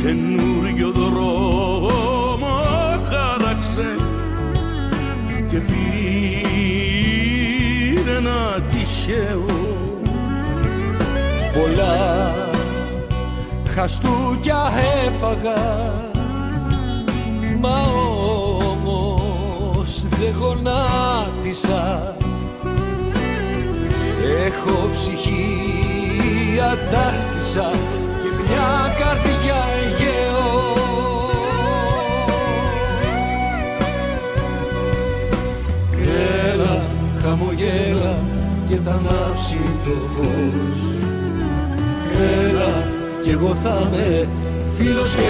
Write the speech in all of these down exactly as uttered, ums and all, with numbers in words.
καινούριο δρόμο χάραξε και πήρε ένα τυχαίο. Πολλά χαστούκια έφαγα, μα όμως δεν γονάτισα. Έχω ψυχή αντάρτησα και μια καρδιά αιγαίο. Έλα, χαμογέλα και θα ανάψει το φως. Έλα κι εγώ θα είμαι φίλος και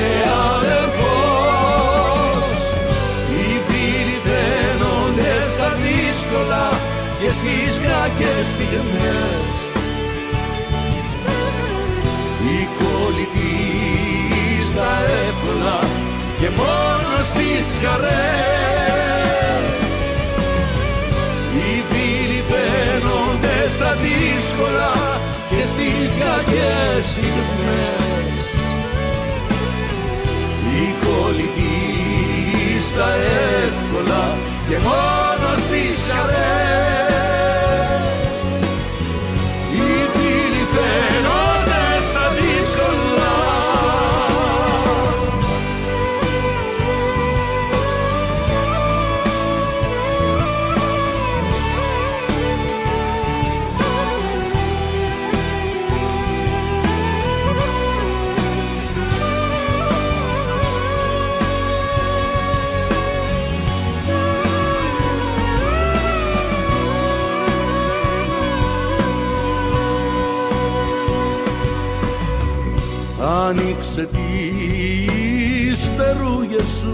αδερφός. Οι φίλοι δένονται στα δύσκολα και στις κακές στιγμές. Η κολλητή στα εύκολα και μόνο στις χαρές. Οι φίλοι φαίνονται στα δύσκολα και στις κακές στιγμές. Η κολλητή στα εύκολα και μόνο στις χαρές. Οι φίλοι φαίνονται στα δύσκολα. Άνοιξε τις φτερούγες σου,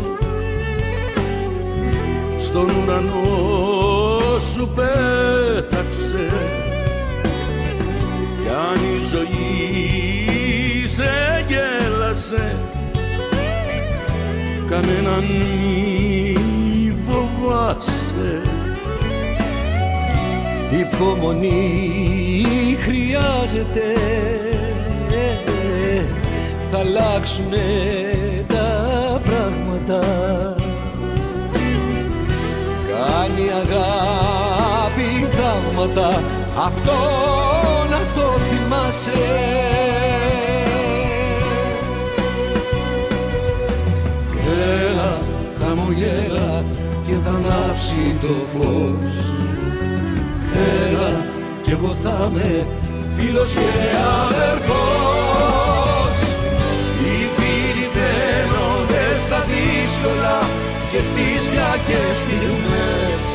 στον ουρανό σου πέταξε. Κι αν η ζωή σε γέλασε, κανέναν μη φοβάσαι. Υπομονή χρειάζεται, θα αλλάξουνε τα πράγματα. Κάνει αγάπη θαύματα, αυτό να το θυμάσαι. Έλα, χαμογέλα και θα ανάψει το φως. Έλα κι εγώ θα είμαι φίλος και αδερφός. Οι φίλοι δένονται στα δύσκολα και στις κακές στιγμές.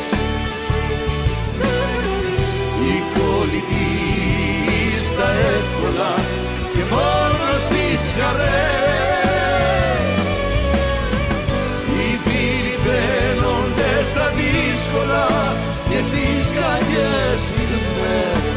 Οι κολλητοί στα εύκολα και μόνο στις χαρές. Οι φίλοι δένονται στα δύσκολα και στις κακές στιγμές.